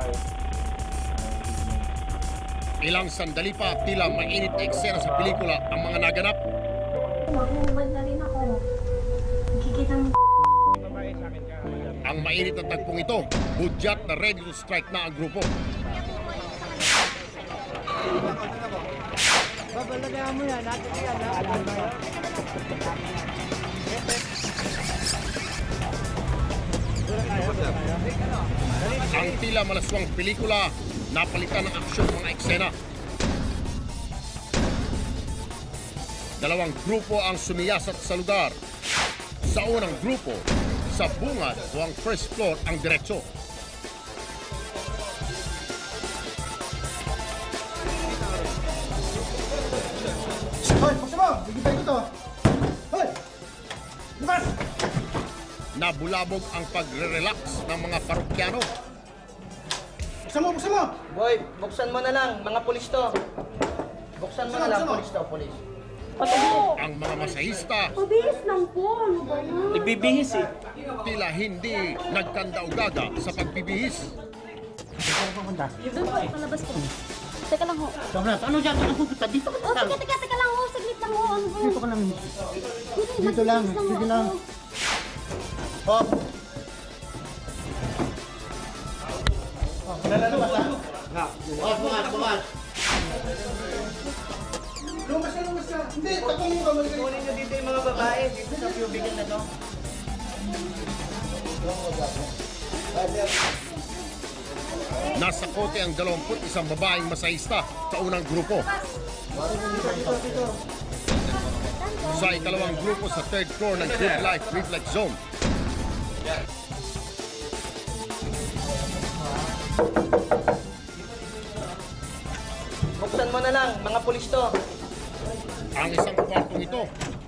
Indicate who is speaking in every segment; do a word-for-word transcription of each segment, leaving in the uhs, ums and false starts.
Speaker 1: Ilang sandali pa, tila mainit na eksena sa pelikula ang mga naganap.
Speaker 2: Maghubad na rin ako. Nakikita mo.
Speaker 1: Ang mainit na tagpong ito, hudyat na ready to strike na ang grupo.
Speaker 3: Babalagayan mo yan, natin yan.
Speaker 1: Ang tila malaswang pelikula, napalitan ng aksyon mga eksena. Dalawang grupo ang sumiyasat sa lugar. Sa unang grupo, sa bungad o ang first floor ang diretso.
Speaker 4: Hoy, buksan mo! Bigyan tayo dito! Hoy! Bukas!
Speaker 1: Nabulabog ang pagre-relax ng mga parokyano.
Speaker 4: Buksan mo, buksan mo!
Speaker 3: Boy, buksan mo na lang, mga pulis to. Buksan mo na lang, pulis to, pulis.
Speaker 1: Ang mga masahista,
Speaker 2: Pabihis lang po. Ano ba yan?
Speaker 3: Ibibihis eh.
Speaker 1: tila hindi nagkanda-ugaga sa pagbibihis.
Speaker 2: Doon po, palabas po. Teka lang ho.
Speaker 4: Sabras, ano dyan? Ano pupunta? Dito ka
Speaker 2: Oh, teka, teka, teka lang ho. Saglit lang ho. Ano ho?
Speaker 4: Dito ka lang.
Speaker 2: Hindi,
Speaker 4: Dito lang,
Speaker 2: magbihis
Speaker 4: sige
Speaker 2: ho
Speaker 4: lang.
Speaker 2: ako.
Speaker 4: Oh! Oh, lumabas ha? Nga. Bukas, bukas, bukas. Lumabas ka, lumabas ka. Hindi, tapong mo ka.
Speaker 3: Kunin nyo dito yung mga babae, dito sa pubigan na to.
Speaker 1: Nasa kote ang dalawamput isang babaeng masahista sa unang grupo. Sa ikalawang grupo sa third floor ng Good Life Reflex Zone.
Speaker 3: Buksan mo na lang, mga pulis to.
Speaker 1: Ang isang kwartong ito.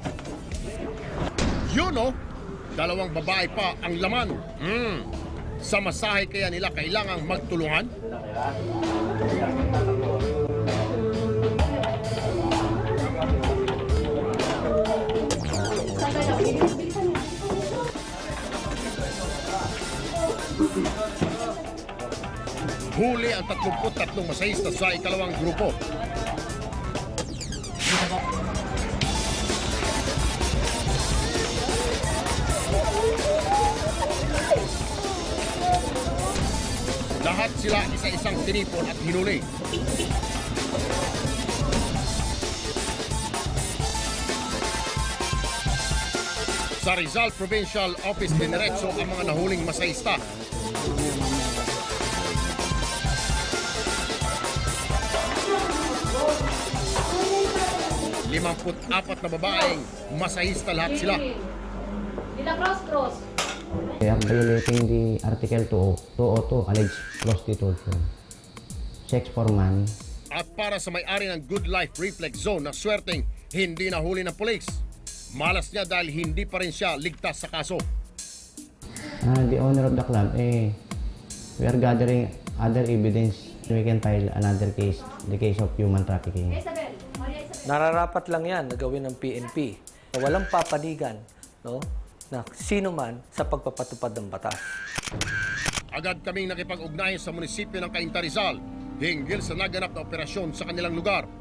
Speaker 1: Yun o, dalawang babae pa ang laman. Hmm. Sa masahe kaya nila kailangang magtulungan? Huli ang tatlumput tatlong masahista sa ikalawang grupo. Lahat sila isa-isang tinipon at hinuli. Sa Rizal Provincial Office diniretso ang mga nahuling masahista. Limamput apat na babaeng masahista lahat sila.
Speaker 2: Dila cross cross.
Speaker 5: They are violating the Article two oh two, alleged prostitution, sex for money.
Speaker 1: At para sa may-ari ng Good Life Reflex Zone na swerteng hindi nahuli ng pulis, malas niya dahil hindi pa rin siya ligtas sa kaso.
Speaker 5: Uh, the owner of the club, eh, we are gathering other evidence. We can file another case, the case of human trafficking.
Speaker 2: Isabel, Maria Isabel.
Speaker 3: Nararapat lang yan na gawin ng P N P. Na walang papanigan, no? Na sino man sa pagpapatupad ng batas.
Speaker 1: Agad kaming nakipag-ugnayan sa munisipyo ng Cainta Rizal hinggil sa naganap na operasyon sa kanilang lugar.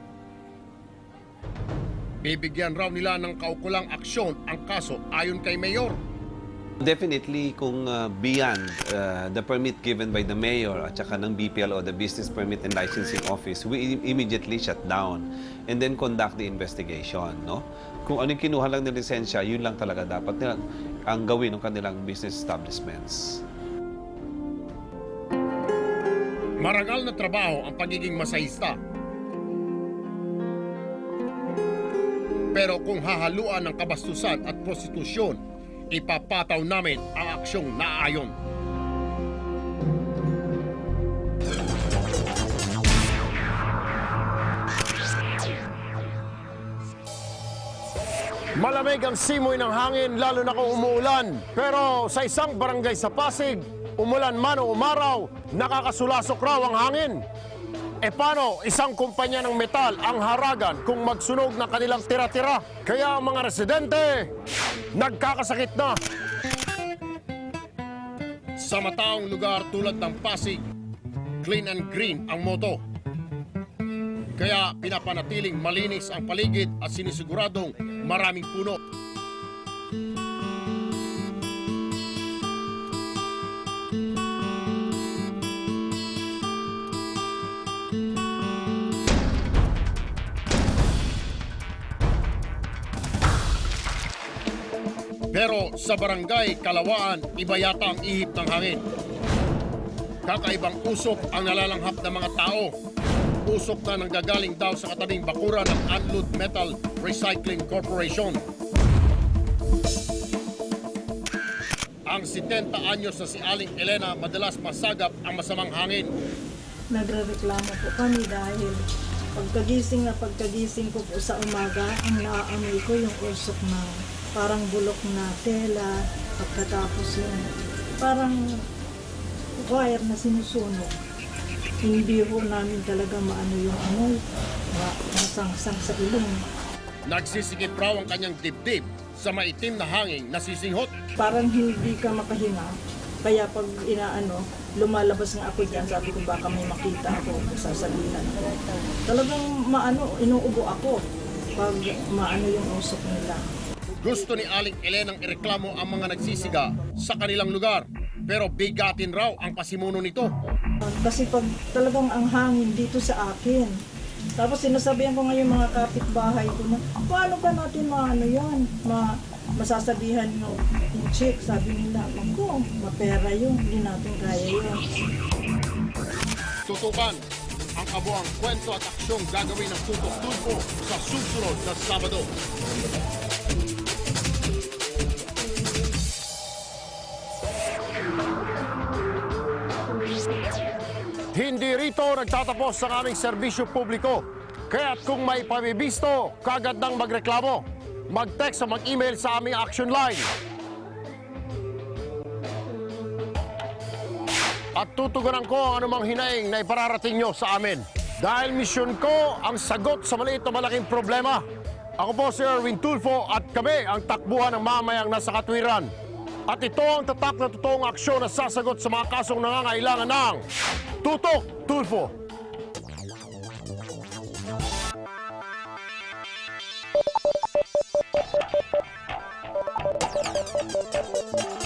Speaker 1: Bibigyan raw nila ng kaukulang aksyon ang kaso ayon kay Mayor.
Speaker 6: Definitely kung uh, beyond uh, the permit given by the mayor at saka ng B P L O, the Business Permit and Licensing Office, we immediately shut down and then conduct the investigation, no? Kung ano yung kinuha lang ng lisensya, yun lang talaga dapat nila ang gawin ng kanilang business establishments.
Speaker 1: Marangal na trabaho ang pagiging masahista. Pero kung hahaluan ng kabastusan at prostitusyon, ipapataw namin ang aksyong naaayon. Malamig ang simoy ng hangin lalo na kung umuulan. Pero sa isang barangay sa Pasig, umulan man o umaraw, nakakasulasok raw ang hangin. E paano isang kumpanya ng metal ang haragan kung magsunog ng kanilang tira-tira? Kaya ang mga residente, nagkakasakit na. Sa mataong lugar tulad ng Pasig, clean and green ang moto. Kaya pinapanatiling malinis ang paligid at sinisiguradong maraming puno. Pero sa barangay Kalawaan, iba yata ang ihip ng hangin. Kakaibang usok ang nalalanghap ng mga tao. Usok na nanggagaling daw sa katabing bakura ng Anlud Metal Recycling Corporation. Ang setenta anyos na si Aling Elena madalas masagap ang masamang hangin.
Speaker 7: Nagrereklamo po kami dahil pagkagising na pagkagising ko po sa umaga, ang naaamoy ko yung usok na parang bulok na tela, pagkatapos yung parang wire na sinusunog. Hindi po namin talaga maano yung amoy, masangsang sa ilong.
Speaker 1: Nagsisikip raw ang kanyang dibdib sa maitim na hangin na sisinghot.
Speaker 7: Parang hindi ka makahinga, kaya pag inaano, lumalabas nga ako dyan, sabi ko baka may makita ako, sasabihan ko. Talagang maano, inuubo ako pag maano yung usok nila.
Speaker 1: Gusto ni Aling Elenang ireklamo ang mga nagsisiga sa kanilang lugar, pero bigatin raw ang pasimuno nito.
Speaker 7: Kasi pag talagang ang hangin dito sa akin, tapos sinasabihan ko ngayon mga kapitbahay ko na, paano ba natin maano yan? Ma masasabihan ng check, sabi nila, ako, mapera yun, hindi natin kaya yun.
Speaker 1: Tutukan ang kabuang kwento at aksyong gagawin ng Tutok Tulfo sa susunod na Sabado. Hindi rito nagtatapos ang aming serbisyo publiko. Kaya't kung may pabibisto, kagad nang magreklamo. Mag-text o mag-email sa aming action line. At tutugunan ko ang anumang hinaing na ipararating nyo sa amin. Dahil misyon ko ang sagot sa maliit na malaking problema. Ako po si Erwin Tulfo at kami ang takbuhan ng mamayang nasa katwiran. At ito ang tatak na totoong aksyon na sasagot sa mga kasong nangangailangan ng Tutok Tulfo.